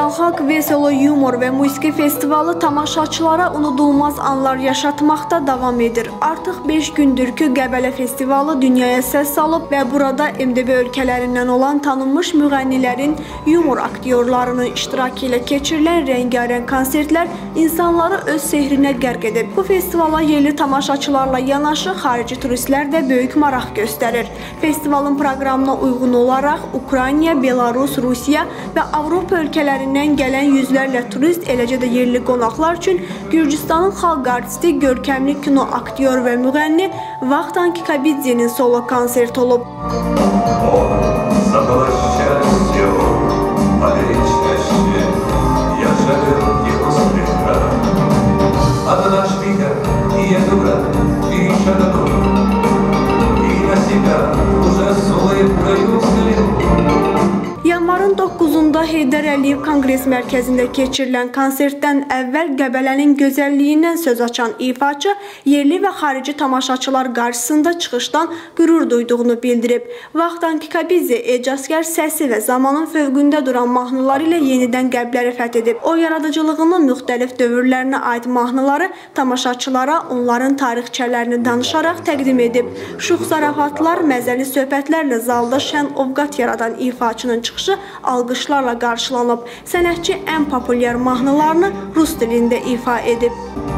Beynəlxalq Veselo Yumor və Musiqi Festivalı tamaşaçılara unudulmaz anlar yaşatmaqda davam edir. Artıq 5 gündür ki, Qəbələ Festivalı dünyaya səs salıb və burada MDB ölkələrindən olan tanınmış müğənnilərin, yumor aktyorlarının iştirakı ilə keçirilən rəngarəng konsertlər insanları öz sehrinə qərq edib. Bu festivala yerli tamaşaçılarla yanaşı xarici turistlər də böyük maraq göstərir. Festivalın proqramına uyğun olaraq Ukrayna, Belarus, Rusiya və Avropa ölkələrindən gələn yüzlərlə turist, eləcə də yerli qonaqlar üçün Gürcüstanın xalq artisti, görkəmli kino aktyor və müğənni Vaqtan Kikabidze'nin solo konserti olub. Yanvarın 9-da Heydər Əliyev Konqres Mərkəzində keçirilən konsertdən əvvəl Qəbələnin gözəlliyindən söz açan ifaçı yerli və xarici tamaşaçılar qarşısında çıxışdan qürur duyduğunu bildirib. Vaqtan Kikabidze ecazkar səsi və zamanın fövqündə duran mahnıları ilə yenidən qəlbləri fəth edib. O, yaradıcılığının müxtəlif dövrlərinə aid mahnıları tamaşaçılara onların tarixçələrini danışaraq təqdim edib. Şux zarafatlar, məzəli söhbətlərlə zalda şən ovqat yaradan ifaçının çıxışı alqışlarla qarşılanıb. Sənətçi ən populyar mahnılarını rus dilində ifa edib.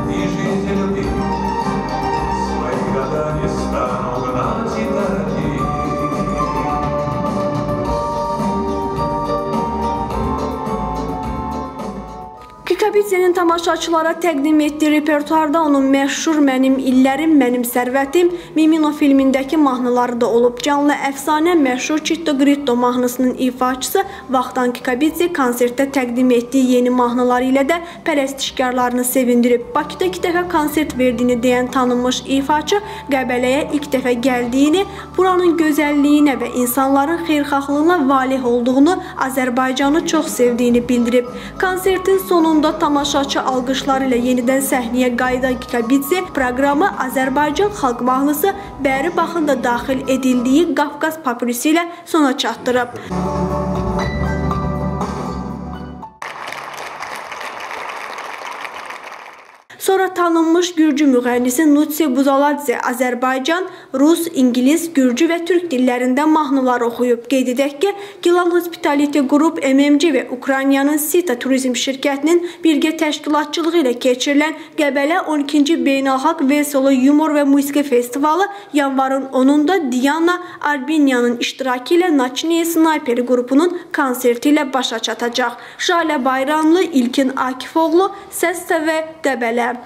Kikabidze'nin tamaşaçılara təqdim etdiyi repertuarda onun məşhur Mənim illərim, Mənim sərvətim, Mimino filmindəki mahnıları da olub. Canlı əfsanə məşhur Chitto Gritto mahnısının ifaçısı Vaqtan Kikabidze konsertdə təqdim etdiyi yeni mahnıları ilə də pərəstişkarlarını sevindirib. Bakıda 2 dəfə konsert verdiyini deyən tanınmış ifaçı Qəbələyə ilk dəfə gəldiyini, buranın gözəlliyinə və insanların xeyirxahlığına valeh olduğunu, Azərbaycanı çox sevdiyini bildirib. Konsertin sonunda tamaşaçı alqışları ilə yenidən səhnəyə qayıdan Kikabidze proqramı Azərbaycan xalq mahnısı Bəri Baxın da daxil edildiyi Qafqaz papirüsü ilə sona çatdırıb. Sonra tanınmış Gürcü müğənnisi Nutsi Buzaladze Azərbaycan, Rus, İngilis, Gürcü və Türk dillərində mahnılar oxuyub. Qeyd edək ki, Gilan Hospitality Group MMC və Ukraynanın Sita Turizm şirkətinin birgə təşkilatçılığı ilə keçirilən Qəbələ 12-ci Beynəlxalq Veselo Yumor və Musiqi Festivalı yanvarın 10-da Diana Arbinyanın iştirakı ilə Naçniye Snayperi qrupunun konserti ilə başa çatacaq. Şalə Bayramlı, İlkin Akifoğlu, Səs TV, Qəbələ.